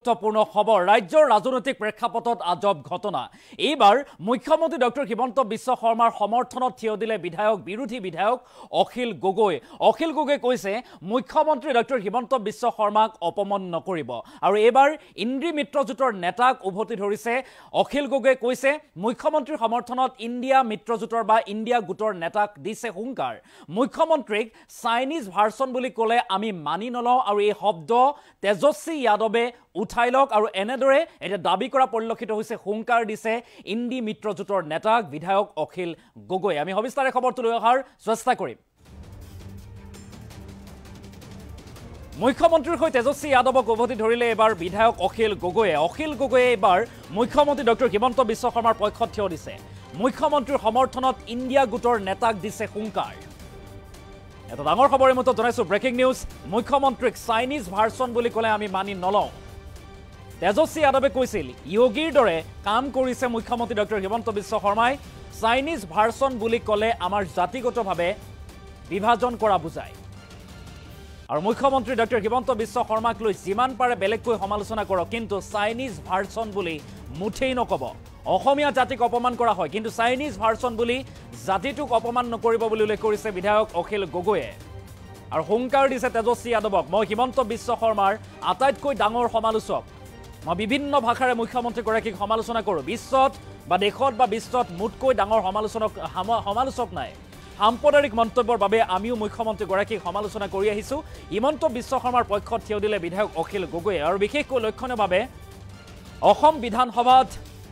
গুৰুত্বপূৰ্ণ খবৰ ৰাজ্যৰ ৰাজনৈতিক প্ৰেক্ষাপটত আজব ঘটনা এইবাৰ মুখ্যমন্ত্ৰী ডক্টৰ হিমন্ত বিশ্ব শৰ্মাৰ সমৰ্থনত থিয় দিলে বিৰোধী বিধায়ক অখিল গগৈ কৈছে মুখ্যমন্ত্ৰী ডক্টৰ হিমন্ত বিশ্ব শৰ্মাক অপমান নকৰিব আৰু এইবাৰ ইন্দ্ৰী মিত্ৰজোঁটৰ নেতাক উভতি ধৰিছে অখিল গগৈ কৈছে মুখ্যমন্ত্ৰীৰ সমৰ্থনত ইণ্ডিয়া মিত্ৰজোঁটৰ বা ইণ্ডিয়া গোটৰ নেতাক দিছে হুংকাৰ মুখ্যমন্ত্ৰীক চাইনিজ ভাৰ্চন বুলি ক'লে আমি মানি নলওঁ আৰু এই শব্দ তেজস্বী যাদৱে উঠাই লওক আৰু এনেদৰে এটা দাবী কৰা পৰিলক্ষিত হৈছে হুংকাৰ দিছে ইন্দি মিত্ৰজোঁটৰ নেতাক বিধায়ক অখিল গগৈ আমি সবিস্তাৰে খবৰটো লৈ অহাৰ চেষ্টা কৰিম মুখ্যমন্ত্ৰীৰ হৈ তেজস্বী যাদৱক উভতি ধৰিলে এবাৰ বিধায়ক অখিল গগৈয়ে এবাৰ মুখ্যমন্ত্ৰী ডক্টৰ হিমন্ত বিশ্ব শৰ্মাৰ পক্ষত থিয় দিছে মুখ্যমন্ত্ৰীৰ সমৰ্থনত ইণ্ডিয়া গোটৰ নেতাক দিছে হুংকাৰ এটা ডাঙৰ খবৰ মতে জনাইছো ব্ৰেকিং নিউজ মুখ্যমন্ত্ৰীক চাইনিজ ভাৰ্চন বুলি ক'লে আমি মানি নলওঁ তেজস্বী যাদৱে কৈছিল যোগীৰ দৰে কাম কৰিছে মুখ্যমন্ত্ৰী ডক্টৰ হিমন্ত বিশ্ব শৰ্মাই চাইনিজ ভাৰ্চন বুলি ক'লে আমাৰ জাতিগতভাৱে বিভাজন কৰা বুজায় আৰু মুখ্যমন্ত্ৰী ডক্টৰ হিমন্ত বিশ্ব শৰ্মাক লৈ যিমান পাৰে বেলেগকৈ সমালোচনা কৰক কিন্তু চাইনিজ ভাৰ্চন বুলি মুঠেই নক'ব অসমীয়া জাতিক অপমান কৰা হয় কিন্তু চাইনিজ ভাৰ্চন বুলি জাতিটোক অপমান নকৰিব বুলি উল্লেখ কৰিছে বিধায়ক অখিল গগৈয়ে আৰু হুংকাৰ দিছে তেজস্বী যাদৱক মই হিমন্ত বিশ্ব শৰ্মাৰ আটাইতকৈ ডাঙৰ সমালোচক মই বিভিন্ন ভাষাৰে মুখ্যমন্ত্ৰীগৰাকীক সমালোচনা কৰোঁ বিশ্বত বা দেশত বা বিশ্বত মোতকৈ ডাঙৰ সমালোচক নাই সাম্প্ৰদায়িক মন্তব্যৰ বাবে আমিও মুখ্যমন্ত্ৰীগৰাকীক সমালোচনা কৰি আহিছোঁ হিমন্ত বিশ্ব শৰ্মাৰ পক্ষত থিয় দিলে বিধায়ক অখিল গগৈয়ে আৰু বিশেষকৈ লক্ষণীয়ভাৱে অসম বিধানসভাত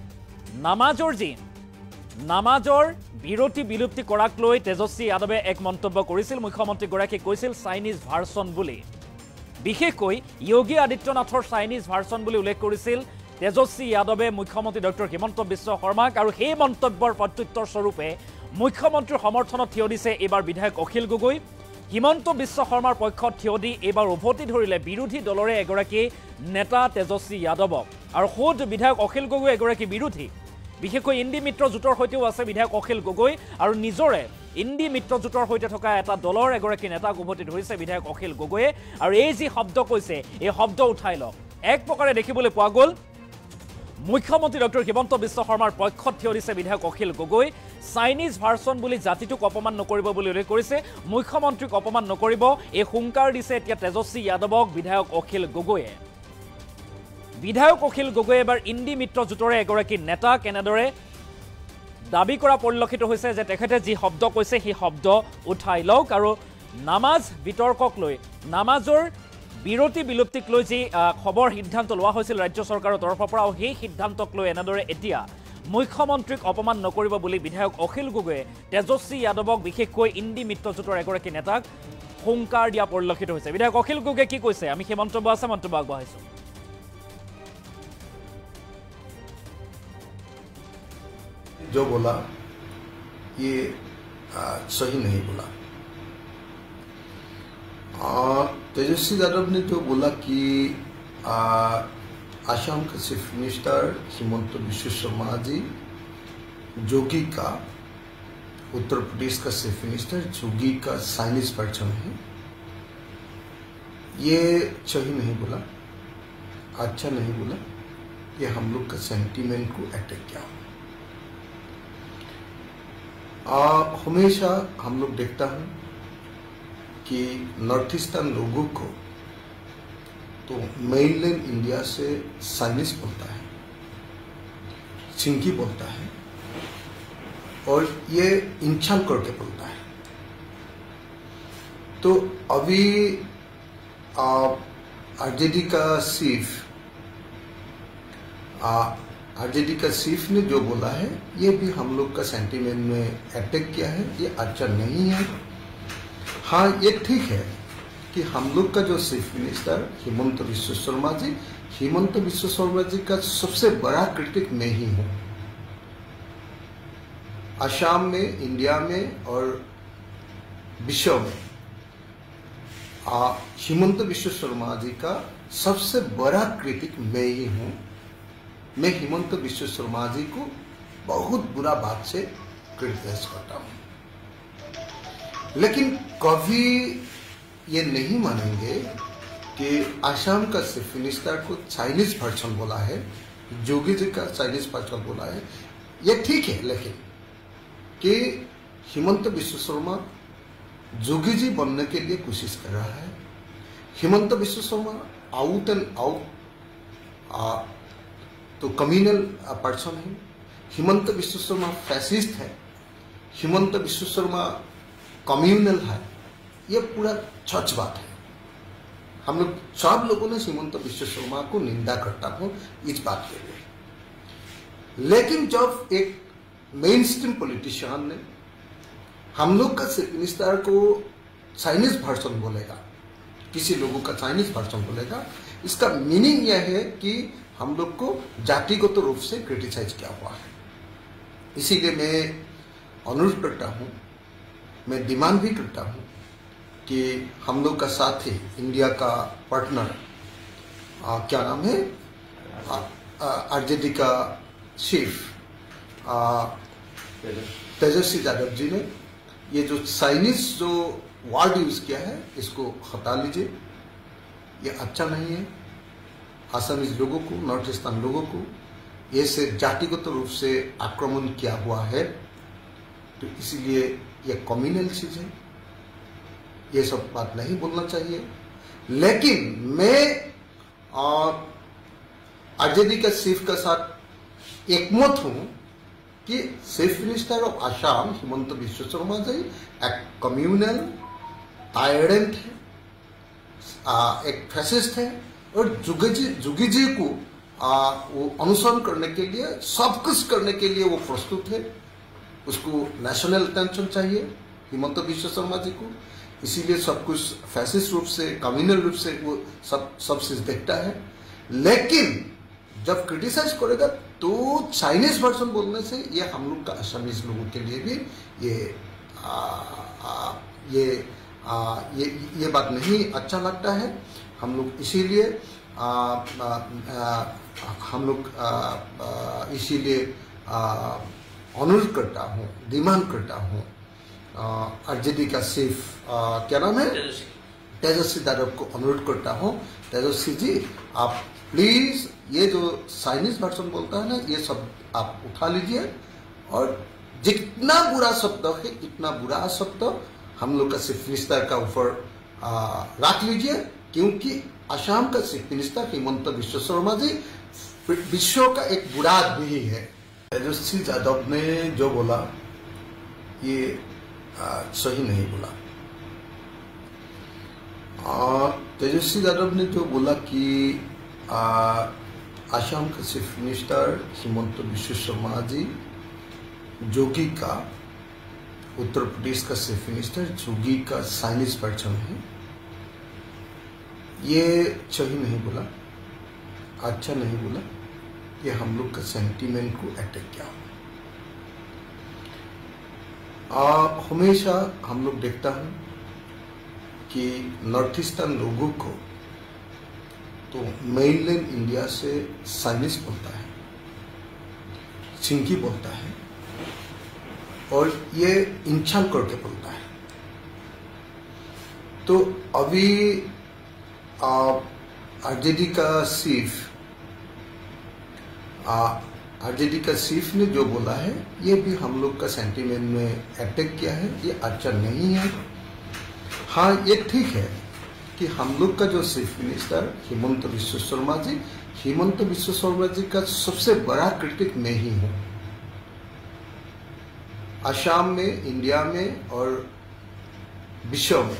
নামাজৰ বিলুপ্তি কৰাক লৈ তেজস্বী যাদৱে এক মন্তব্য কৰিছিল মুখ্যমন্ত্ৰীগৰাকীক কৈছিল চাইনিজ ভাৰ্চন বুলি বিশেষকৈ যোগী আদিত্যনাথৰ চাইনিজ ভাৰ্চন বুলি উল্লেখ কৰিছিল তেজস্বী যাদৱে মুখ্যমন্ত্ৰী ডক্টৰ হিমন্ত বিশ্ব শৰ্মাক আৰু সেই মন্তব্যৰ প্ৰত্যুত্তৰ স্বৰূপে মুখ্যমন্ত্ৰীৰ সমৰ্থনত থিয় দিছে এইবাৰ বিধায়ক অখিল গগৈ হিমন্ত বিশ্ব শৰ্মাৰ পক্ষত থিয় দি এইবাৰ উভতি ধৰিলে বিৰোধী দলৰে এগৰাকী নেতা তেজস্বী যাদৱক আৰু খোদ বিধায়ক অখিল গগৈ এগৰাকী বিৰোধী বিশেষকৈ ইন্দি মিত্ৰজোঁটৰ সৈতেও আছে বিধায়ক অখিল গগৈ আৰু নিজৰে ইন্দি মিত্ৰজোঁটৰ সৈতে থকা এটা দলৰ এগৰাকী নেতাক উভতি ধৰিছে বিধায়ক অখিল গগৈয়ে আৰু এই যি শব্দ কৈছে এই শব্দ উঠাই লওক এক প্ৰকাৰে দেখিবলৈ পোৱা গ'ল মুখ্যমন্ত্ৰী ডক্টৰ হিমন্ত বিশ্ব শৰ্মাৰ পক্ষত থিয় দিছে বিধায়ক অখিল গগৈ চাইনিজ ভাৰ্চন বুলি জাতিটোক অপমান নকৰিব বুলি উল্লেখ কৰিছে মুখ্যমন্ত্ৰীক অপমান নকৰিব এই হুংকাৰ দিছে এতিয়া তেজস্বী যাদৱক বিধায়ক অখিল গগৈয়ে এবাৰ ইন্দি মিত্ৰজোঁটৰে এগৰাকী নেতাক এনেদৰে দাবী কৰা পৰিলক্ষিত হৈছে যে তেখেতে যি শব্দ কৈছে সেই শব্দ উঠাই লওক আৰু নামাজ বিতৰ্কক লৈ নামাজৰ বিলুপ্তিক লৈ যি খবৰ সিদ্ধান্ত লোৱা হৈছিল ৰাজ্য চৰকাৰৰ তৰফৰ পৰা সেই সিদ্ধান্তক লৈ এনেদৰে এতিয়া মুখ্যমন্ত্ৰীক অপমান নকৰিব বুলি বিধায়ক অখিল গগৈয়ে তেজস্বী যাদৱক বিশেষকৈ ইন্দি মিত্ৰজোঁটৰ এগৰাকী নেতাক হুংকাৰ দিয়া পৰিলক্ষিত হৈছে বিধায়ক অখিল গগৈয়ে কি কৈছে আমি সেই মন্তব্য আগবঢ়াইছোঁ जो बोला ये सही नहीं बोला तेजस्वी यादव ने जो बोला कि आसाम के चीफ मिनिस्टर हिमंत बिश्व शर्मा जी जोगी का उत्तर प्रदेश का चीफ मिनिस्टर जोगी का चाइनीज वर्जन है ये सही नहीं बोला अच्छा नहीं बोला ये हम लोग का सेंटीमेंट को अटैक किया हमेशा हम लोग देखता हूँ कि नॉर्थ ईस्टर्न लोगों को तो मेनलैंड इंडिया से चाइनीज बोलता है सिंधी बोलता है और ये इंचाल करके बोलता है तो अभी आरजेडी का चीफ ने जो बोला है ये भी हम लोग का सेंटीमेंट में अटैक किया है ये अच्छा नहीं है हाँ ये ठीक है कि हम लोग का जो चीफ मिनिस्टर हिमंत बिश्व शर्मा जी का सबसे बड़ा क्रिटिक मैं ही हूँ असम में इंडिया में और विश्व में हिमंत बिश्व शर्मा जी का सबसे बड़ा क्रिटिक मैं ही हूँ मैं हिमंत बिश्व शर्मा जी को बहुत बुरा बात से क्रिटिसाइज करता हूँ लेकिन कभी ये नहीं मानेंगे कि आसाम का चीफ मिनिस्टर को चाइनीज वर्जन बोला है, योगी जी का चाइनीज वर्जन बोला है, ये ठीक है, लेकिन कि हिमंत बिश्व शर्मा योगी जी बनने के लिए कोशिश कर रहा है। Himanta Biswa Sarma out and out तो कम्युनल पर्सन है। हिमंत बिश्व शर्मा फैसिस्ट है। हिमंत बिश्व शर्मा कम्युनल है। ये पूरा सच बात है। हम लोग सब लोगों ने हिमंत बिश्व शर्मा को निंदा करता हूं इस बात के लिए, लेकिन जब एक मेन स्ट्रीम पॉलिटिशियन ने हम लोग का चीफ मिनिस्टर को चाइनीज वर्जन बोलेगा, किसी लोगों का चाइनीज वर्जन बोलेगा, इसका मीनिंग यह है कि हम लोग को जातिगत रूप से क्रिटिसाइज किया हुआ है। इसीलिए मैं अनुरोध करता हूं, मैं डिमांड भी करता हूं कि हम लोग का साथी इंडिया का पार्टनर क्या नाम है, आरजेडी का चीफ तेजस्वी यादव जी ने ये जो चाइनीज जो वर्ड यूज किया है इसको हटा लीजिए। ये अच्छा नहीं है। आसामीज लोगों को, नॉर्थ ईस्टर्न लोगों को ये से जातिगत रूप से आक्रमण किया हुआ है, तो इसीलिए ये कम्युनल चीज है, ये सब बात नहीं बोलना चाहिए। लेकिन मैं आरजेडी के चीफ के साथ एकमत हूं कि chief minister of Assam Himanta Biswa Sarma ji एक कम्युनल टायरेंट है, एक फैसिस्ट है, और जोगी जी को वो अनुसरण करने के लिए, सब कुछ करने के लिए वो प्रस्तुत है। उसको नेशनल अटेंशन चाहिए हिमंत बिश्व शर्मा जी को, इसीलिए सब कुछ फैसिस्ट रूप से, कम्युनल रूप से वो सब चीज देखता है। लेकिन जब क्रिटिसाइज करेगा तो चाइनीज वर्जन बोलने से ये हम लोग का असमीज लोगों के लिए भी ये बात नहीं अच्छा लगता है। हम लोग इसीलिए इसीलिए अनुरोध करता हूँ, डिमांड करता हूँ आरजेडी का चीफ क्या नाम है, तेजस्वी यादव को अनुरोध करता हूँ, तेजस्वी जी आप प्लीज ये जो चाइनीज वर्जन बोलता है ना, ये सब आप उठा लीजिए, और जितना बुरा शब्द है इतना बुरा शब्द हम लोग का चीफ मिनिस्टर का ऊपर रख लीजिए, क्योंकि आसाम का चीफ मिनिस्टर हिमंत बिश्व शर्मा जी विश्व का एक बुरा आदमी है। तेजस्वी यादव ने जो बोला ये सही नहीं बोला। तेजस्वी यादव ने जो बोला कि आसाम का चीफ मिनिस्टर हिमंत बिश्व शर्मा जी जोगी का, उत्तर प्रदेश का चीफ मिनिस्टर जोगी का चाइनीज वर्जन है, ये सही नहीं बोला, अच्छा नहीं बोला। ये हम लोग का सेंटीमेंट को अटैक किया। हमेशा हम लोग देखता हूं कि नॉर्थ ईस्टर्न लोगों को तो मेनलैंड इंडिया से चाइनीज बोलता है, चिंकी बोलता है, और ये इंचाल करके बोलता है। तो अभी आरजेडी का चीफ ने जो बोला है ये भी हम लोग का सेंटीमेंट में अटैक किया है, ये अच्छा नहीं है। हाँ, ये ठीक है कि हम लोग का जो चीफ मिनिस्टर हिमंत बिश्व शर्मा जी, हिमंत बिश्व शर्मा जी का सबसे बड़ा क्रिटिक मैं ही हूं। असम में, इंडिया में और विश्व में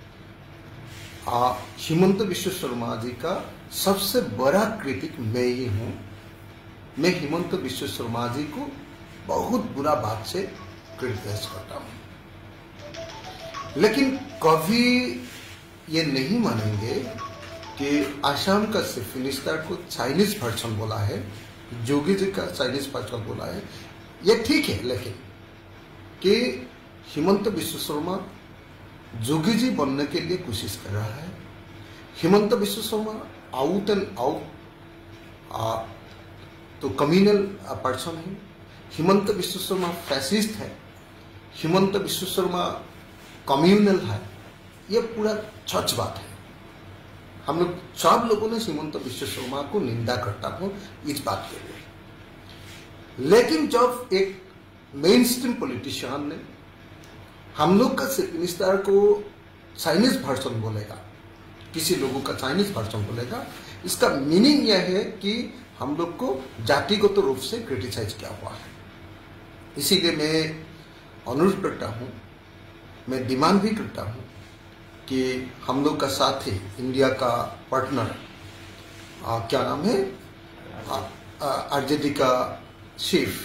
हिमंत बिश्व शर्मा जी का सबसे बड़ा क्रिटिक मैं ही हूं। मैं हिमंत बिश्व शर्मा जी को बहुत बुरा बात से क्रिटिसाइज करता हूं, लेकिन कभी ये नहीं मानेंगे कि आसाम का चीफ मिनिस्टर को चाइनीज वर्जन बोला है, योगी जी का चाइनीज वर्जन बोला है, ये ठीक है, लेकिन कि हिमंत बिश्व शर्मा योगी जी बनने के लिए कोशिश कर रहा है। Himanta Biswa Sarma out and out तो कम्युनल पर्सन है। हिमंत बिश्व शर्मा फैसिस्ट है। हिमंत बिश्व शर्मा कम्युनल है। ये पूरा सच बात है। हम लोग सब लोगों ने हिमंत बिश्व शर्मा को निंदा करता हूँ इस बात के लिए। लेकिन जब एक मेन स्ट्रीम पॉलिटिशियन ने हम लोग का चीफ मिनिस्टर को चाइनीज वर्जन बोलेगा, किसी लोगों का चाइनीज वर्जन बोलेगा, इसका मीनिंग यह है कि हम लोग को जातिगत रूप से क्रिटिसाइज किया हुआ है। इसीलिए मैं अनुरोध करता हूँ, मैं डिमांड भी करता हूँ कि हम लोग का साथी इंडिया का पार्टनर क्या नाम है, आरजेडी का चीफ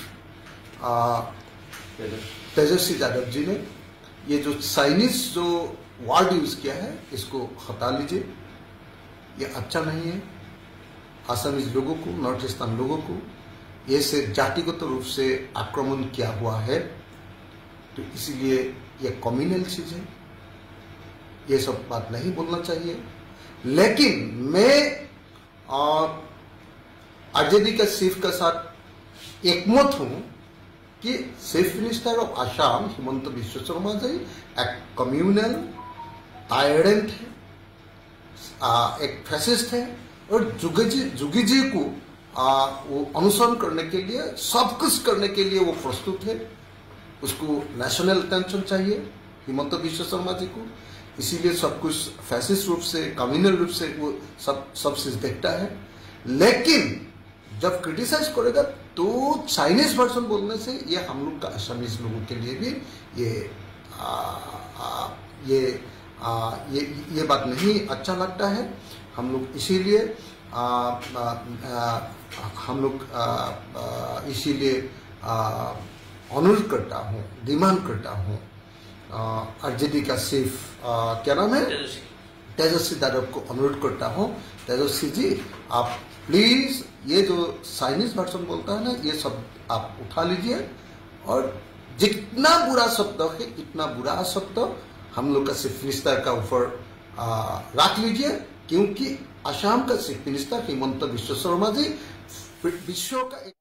तेजस्वी यादव जी ने ये जो चाइनीज जो वर्ड यूज किया है इसको हटा लीजिए। ये अच्छा नहीं है आसामीज लोगों को, नॉर्थ ईस्टर्न लोगों को ये से जातिगत रूप से आक्रमण किया हुआ है, तो इसीलिए ये कम्युनल चीज है, ये सब बात नहीं बोलना चाहिए। लेकिन मैं आरजेडी का चीफ के साथ एकमत हूं कि chief minister of Assam Himanta Biswa Sarma ji एक कम्युनल टायरेंट है, एक फैसिस्ट है, और जुगी जी को वो अनुसरण करने के लिए, सब कुछ करने के लिए वो प्रस्तुत है। उसको नेशनल अटेंशन चाहिए हिमंत बिश्व शर्मा जी को, इसीलिए सब कुछ फैसिस्ट रूप से, कम्युनल रूप से वो सब चीज देखता है। लेकिन जब क्रिटिसाइज करेगा तो चाइनीज वर्जन बोलने से ये हम लोग का असमीज लोगों के लिए भी ये बात नहीं अच्छा लगता है। हम लोग इसीलिए अनुरोध करता हूँ, डिमांड करता हूँ आरजेडी का चीफ क्या नाम है, तेजस्वी यादव को अनुरोध करता हूँ, तेजस्वी जी आप प्लीज ये जो चाइनीज वर्जन बोलता है ना, ये सब आप उठा लीजिए, और जितना बुरा शब्द है इतना बुरा शब्द हम लोग का चीफ मिनिस्टर का ऊपर रख लीजिए, क्योंकि असम का चीफ मिनिस्टर हिमंत बिश्व शर्मा जी विश्व का